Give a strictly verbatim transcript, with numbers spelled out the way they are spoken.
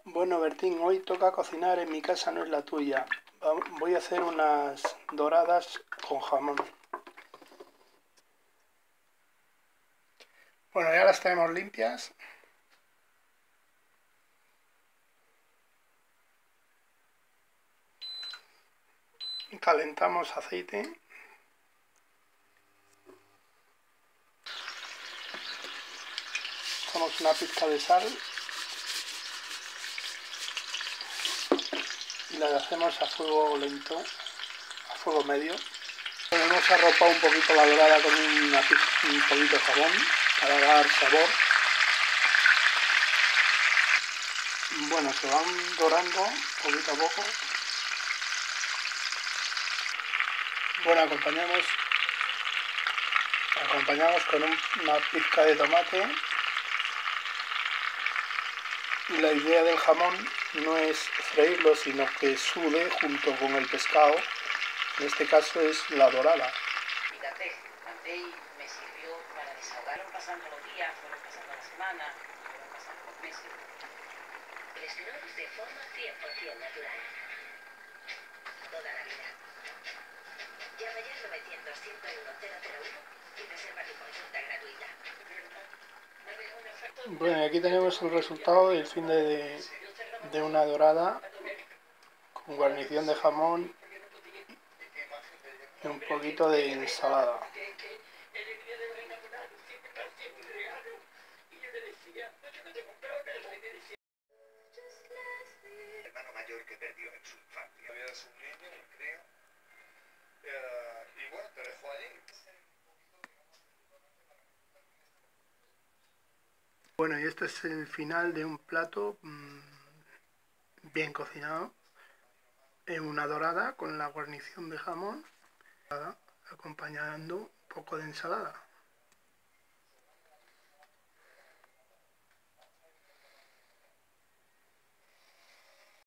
Bueno, Bertín, hoy toca cocinar en mi casa, no es la tuya. Voy a hacer unas doradas con jamón. Bueno, ya las tenemos limpias. Calentamos aceite. Echamos una pizca de sal. Y las hacemos a fuego lento, a fuego medio. Hemos arropado un poquito la dorada con una, un poquito de jabón para dar sabor. Bueno, se van dorando poquito a poco. Bueno, acompañamos, acompañamos con un, una pizca de tomate. Y la idea del jamón no es freírlo, sino que sude junto con el pescado. En este caso es la dorada. Fíjate, mandé y me sirvió para desahogar. Fueron pasando los días, fueron pasando las semanas, fueron pasando los meses. Gestionados de forma cien por cien natural. Toda la vida. Llama ya al novecientos, ciento uno, cero cero uno y reserva tu consulta gratuita. Bueno, y aquí tenemos el resultado del fin de, de, de una dorada con guarnición de jamón y un poquito de ensalada. Hermano mayor que perdió en su infancia. Habías un niño, creo. Uh, y bueno, te dejo allí. Bueno, y este es el final de un plato mmm, bien cocinado. En una dorada con la guarnición de jamón, acompañando un poco de ensalada.